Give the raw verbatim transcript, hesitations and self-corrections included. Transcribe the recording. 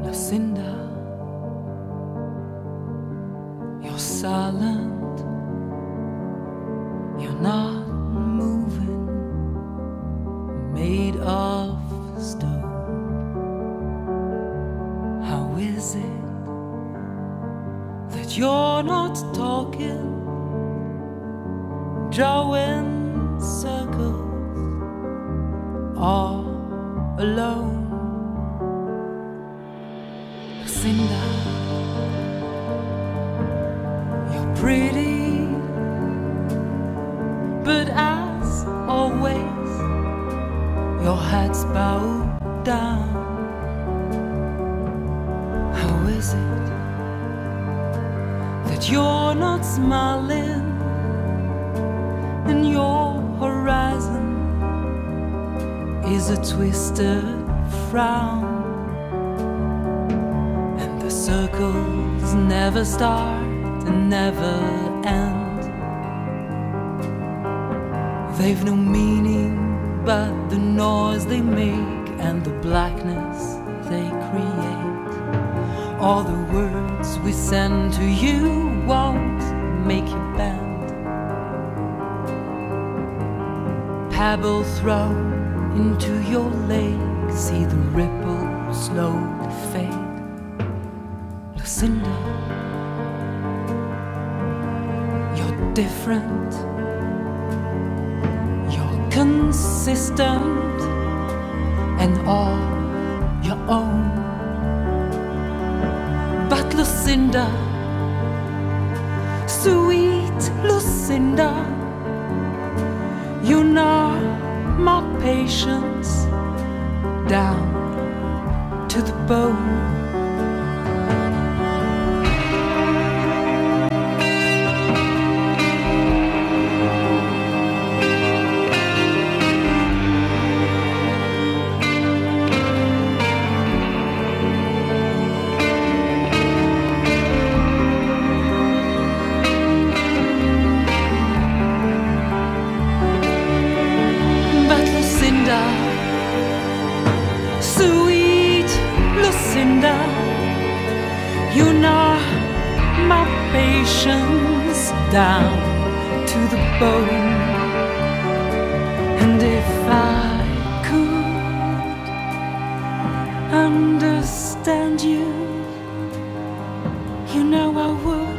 Lucinda, you're silent, you're not moving, made of stone. How is it that you're not talking, drawing circles all alone? Lucinda, you're pretty, but as always, your head's bowed down. How is it that you're not smiling and your horizon is a twisted frown? The circles never start and never end. They've no meaning but the noise they make and the blackness they create. All the words we send to you won't make you bend. Pebbles thrown into your lake, see the ripple slowly fade. Lucinda, you're different, you're consistent and all your own. But Lucinda, sweet Lucinda, you know my patience down to the bone. Sweet Lucinda, you know my patience down to the bone. And if I could understand you, you know I would.